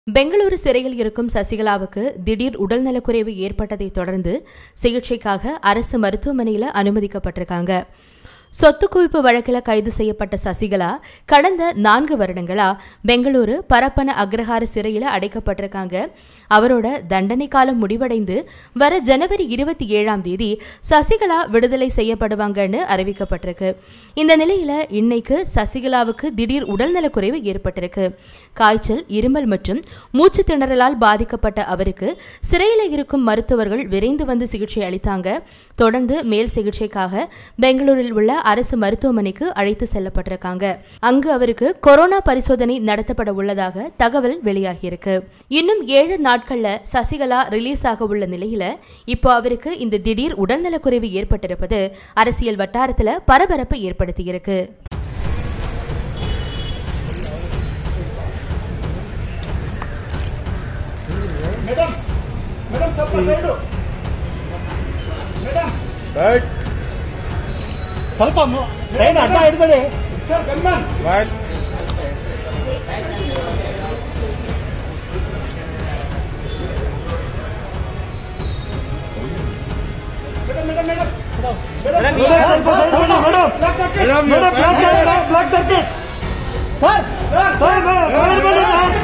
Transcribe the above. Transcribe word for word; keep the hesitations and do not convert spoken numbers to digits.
பெங்களூரு சிறையில் இருக்கும் சசிகலாவுக்கு திடீர் உடல்நலக்குறைவு ஏற்பட்டதை தொடர்ந்து சிகிச்சைக்காக அரசு மருத்துவமனையில் அனுமதிக்கப்பட்டிருக்காங்க. சொத்து குவிப்பு வழக்கில் கைது செய்யப்பட்ட சசிகலா கடந்த நான்கு வருடங்களா பெங்களூரு பரப்பன அக்ரஹார சிறையில் அடைக்கப்பட்டிருக்காங்க. அவரோட தண்டனை காலம் முடிவடைந்து வர ஜனவரி இருபத்தி ஏழாம் தேதி சசிகலா விடுதலை செய்யப்படுவாங்கன்னு அறிவிக்கப்பட்டிருக்கு. இந்த நிலையில இன்னைக்கு சசிகலாவுக்கு திடீர் உடல்நலக்குறைவு ஏற்பட்டிருக்கு. காய்ச்சல், இருமல் மற்றும் மூச்சு திணறலால் பாதிக்கப்பட்ட அவருக்கு சிறையில் இருக்கும் மருத்துவர்கள் விரைந்து வந்து சிகிச்சை அளித்தாங்க. தொடர்ந்து மேல் சிகிச்சைக்காக பெங்களூரில் உள்ள அரசு மருத்துவமனைக்கு அழைத்து செல்லப்பட்டிருக்காங்க. அங்கு அவருக்கு கொரோனா பரிசோதனை நடத்தப்பட உள்ளதாக தகவல் வெளியாகியிருக்கு. இன்னும் ஏழு நாட்கள்ல சசிகலா ரிலீஸ் ஆக உள்ள நிலையில இப்போ அவருக்கு இந்த திடீர் உடல்நலக்குறைவு ஏற்பட்டிருப்பது அரசியல் வட்டாரத்தில் பரபரப்பை ஏற்படுத்தியிருக்கு. मैडम मैडम सबका साइड हो मैडम बैठ ಸ್ವಲ್ಪ ಸೈಡ್ ಅಡ್ಡ ಇಡಬೇಡಿ ಸರ್ ಗನ್ಮನ್ बैठ madam madam madam madam madam madam black circuit sir sir